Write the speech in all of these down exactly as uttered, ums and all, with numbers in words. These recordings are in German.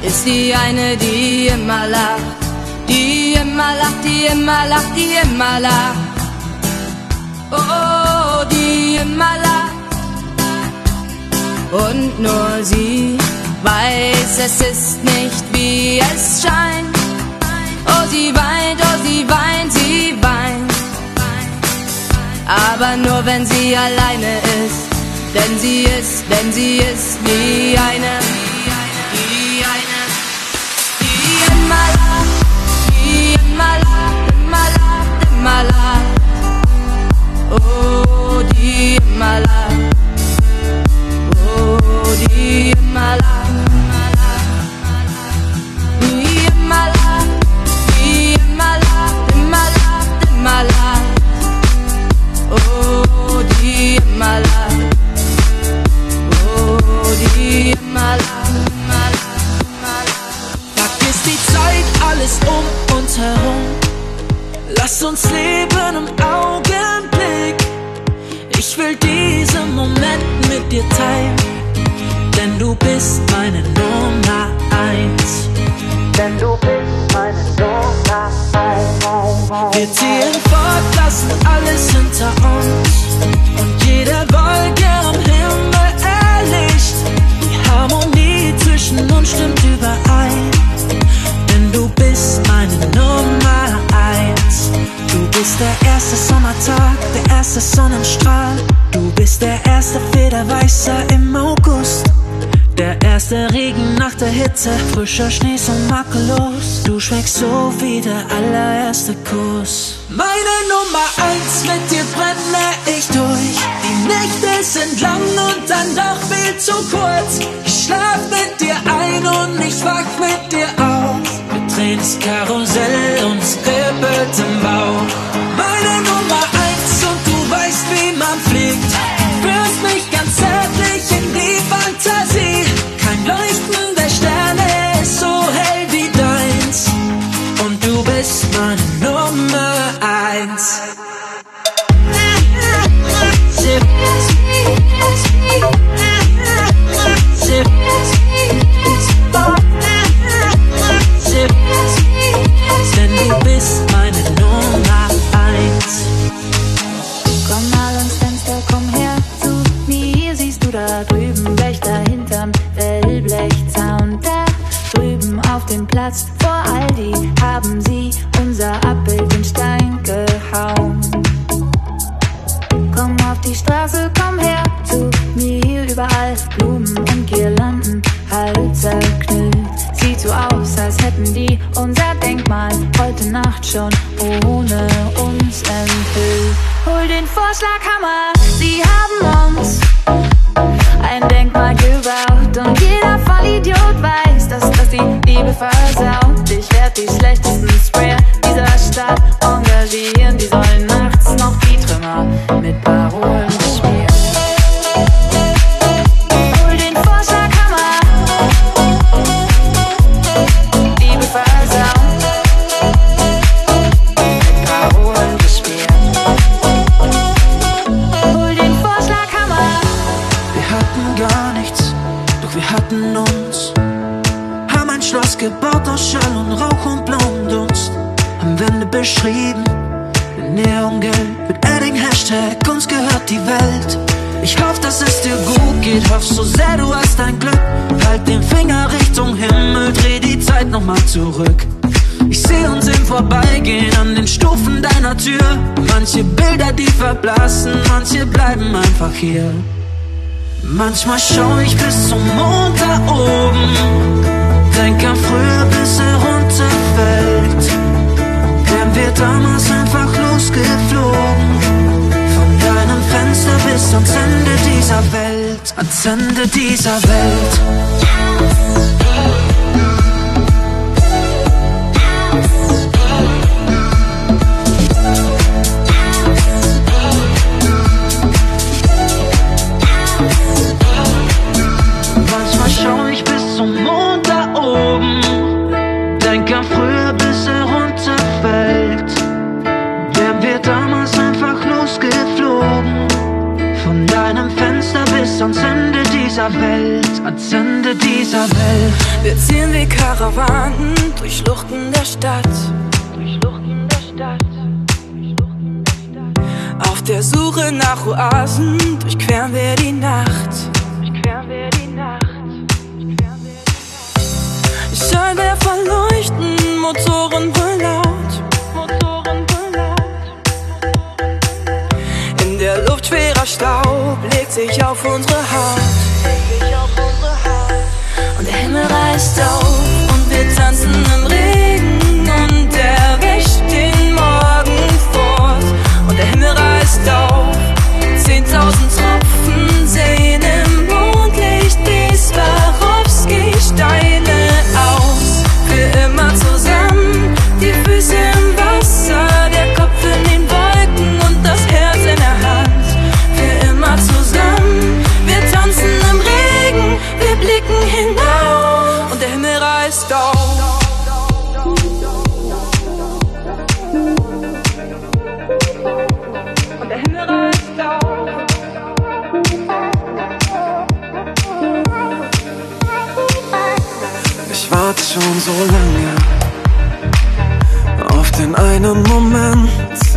ist die eine, die immer lacht, die immer lacht, die immer lacht, die immer lacht. Oh, die immer lacht. Und nur sie weiß, es ist nicht wie es scheint. Oh, sie weint, oh, sie weint, sie weint. Aber nur wenn sie alleine ist, denn sie ist, denn sie ist die eine, die eine, die immer lacht, die immer lacht, immer lacht, immer lacht. Oh, die immer lacht, oh, die immer lacht, die immer lacht, die immer lacht, immer lacht, immer lacht. Oh, die immer lacht, oh, die immer lacht, immer lacht, immer lacht. Vergiss die Zeit, alles um uns herum. Lass uns leben im Augenblick. Ich will diesen Moment mit dir teilen, denn du bist meine Nummer eins. Denn du bist meine Nummer eins. Wir ziehen fort, lassen alles hinter uns und jede Wolke am Himmel erlischt. Die Harmonie zwischen uns stimmt überein, denn du bist meine Nummer eins. Du bist der erste Sommertag, der erste Sonnenstrahl. Du bist der erste Federweißer im August. Der erste Regen nach der Hitze, frischer Schnee so makellos. Du schmeckst so wie der allererste Kuss. Meine Nummer eins, mit dir brenne ich durch. Die Nächte sind lang und dann doch viel zu kurz. Ich schlaf mit dir ein und ich wach mit dir auf. Wir drehen das Karussell und es kribbelt im Bauch. Meine Nummer eins und du weißt, wie man fliegt. Führst mich ganz zärtlich in die Fantasie. Kein Leuchten der Sterne ist so hell wie deins. Und du bist meine Nummer eins. Denn du bist meine Nummer eins. Komm mal ans Fenster, komm her zu mir. Siehst du da drüben Wächter hinterm Wellblechzaun? Da drüben auf dem Platz vor Aldi haben sie unser Abbild in Stein gehauen. Komm auf die Straße, komm her zu mir. Überall Blumen und Girlanden, halb zerknüllt. Sieht so aus, als hätten die unser Denkmal heute Nacht schon ohne uns enthüllt. Hol den Vorschlaghammer, sie haben uns ein Denkmal gebaut. Und jeder Vollidiot weiß, dass das die Liebe versaut. Ich werd die schlechtesten Sprayer dieser Stadt engagieren. Die sollen nachts noch die Trümmer mit Parolen beschmieren. Hol den Vorschlaghammer, Liebe versaut, mit Parolen beschmieren. Hol den Vorschlaghammer. Wir hatten gar nichts, doch wir hatten uns. Haben ein Schloss gebaut aus Schall und Rauch und blauem Dunst. Haben Wände beschrieben in Neongelb mit Edding Hashtag uns gehört die Welt. Ich hoff, dass es dir gut geht, hoff so sehr du hast dein Glück. Halt den Finger Richtung Himmel, dreh die Zeit nochmal zurück. Ich seh uns im Vorbeigehen an den Stufen deiner Tür. Manche Bilder, die verblassen, manche bleiben einfach hier. Manchmal schau ich bis zum Mond da oben, denk an früher, bis er runterfällt. Wären wir damals einfach losgeflogen, von deinem Fenster bis ans Ende dieser Welt, ans Ende dieser Welt. Manchmal schau ich bis zum Mond da oben, denk an früher, bis er runterfällt. Wären wir damals einfach losgeflogen, von deinem Fenster bis ans Ende dieser Welt, ans Ende dieser Welt. Wir ziehen wie Karawanen durch Schluchten der Stadt. Auf der Suche nach Oasen durchqueren wir die Nacht. Scheinwerfer leuchten, Motoren brüllen laut. In der Luft schwerer Staub legt sich auf unsere Haut. Und der Himmel reißt auf und wir tanzen im Regen und erwischt den Morgen fort. Und der Himmel reißt auf, zehntausend Tropfen sehen im Mondlicht wie Swarovski-Steine aus. Für immer zusammen, die Füße im Wasser, der Kopf in den Wolken und das Herz in der Hand. Für immer zusammen, wir tanzen im Regen, wir blicken hinauf und der Himmel reißt auf. Und der Himmel reißt auf. Ich warte schon so lange auf den einen Moment.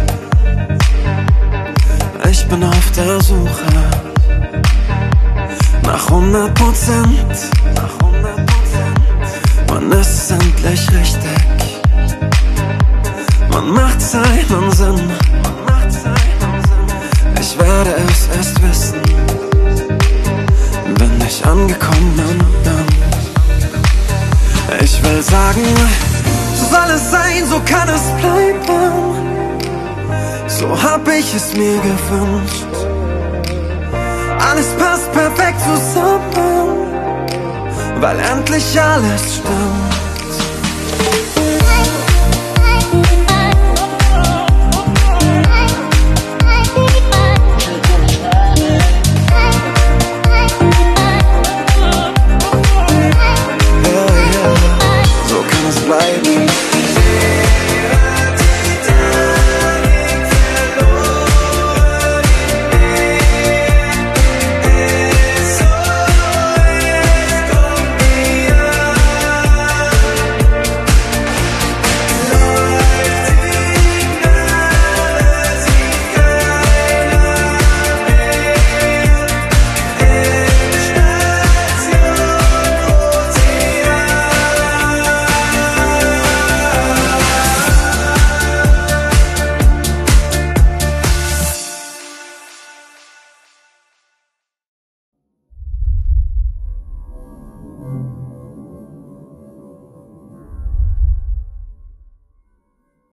Ich bin auf der Suche nach hundert Prozent. Man ist endlich richtig. Man macht seinen Sinn. Ich werde es erst wissen, wenn ich angekommen bin. Ich will sagen, so soll es sein, so kann es bleiben. So hab ich es mir gewünscht. Alles passt perfekt zusammen, weil endlich alles stimmt.